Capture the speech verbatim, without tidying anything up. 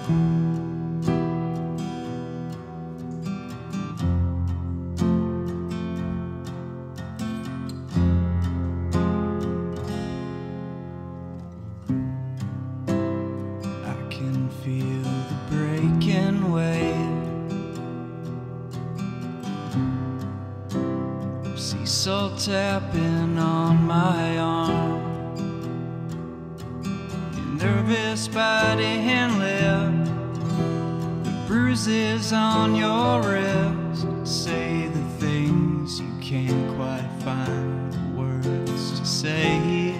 Feel the breaking wave, sea salt tapping on my arm, your nervous body and lip, the bruises on your ribs say the things you can't quite find the words to say.